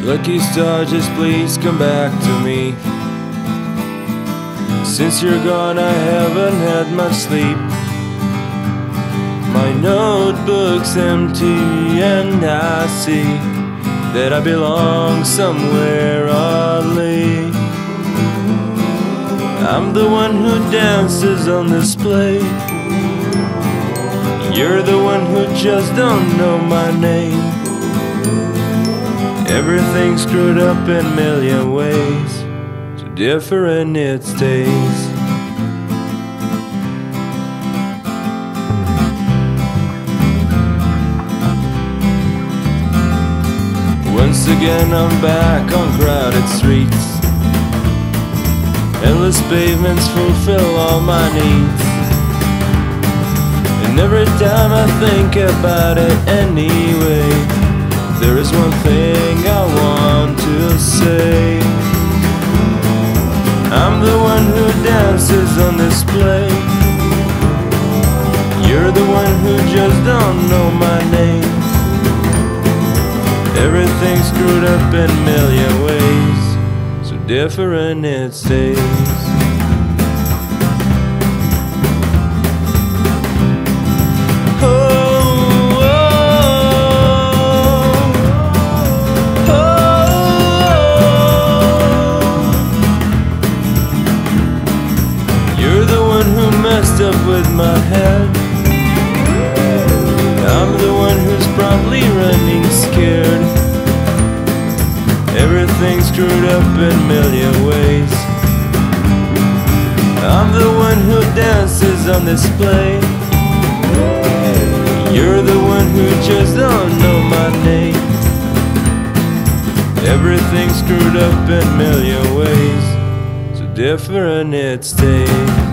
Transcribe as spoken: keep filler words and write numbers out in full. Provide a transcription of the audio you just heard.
Lucky star, just please come back to me. Since you're gone, I haven't had much sleep. My notebook's empty and I see that I belong somewhere oddly. I'm the one who dances on display. You're the one who just don't know my name. Everything's screwed up in a million ways, so different it stays. Once again I'm back on crowded streets. Endless pavements fulfill all my needs. And every time I think about it anyway, there is one thing I want to say. I'm the one who dances on display. You're the one who just don't know my name. Everything's screwed up in a million ways, so different it stays. Messed up with my head. I'm the one who's probably running scared. Everything's screwed up in a million ways. I'm the one who dances on display. You're the one who just don't know my name. Everything's screwed up in a million ways, so different it stays.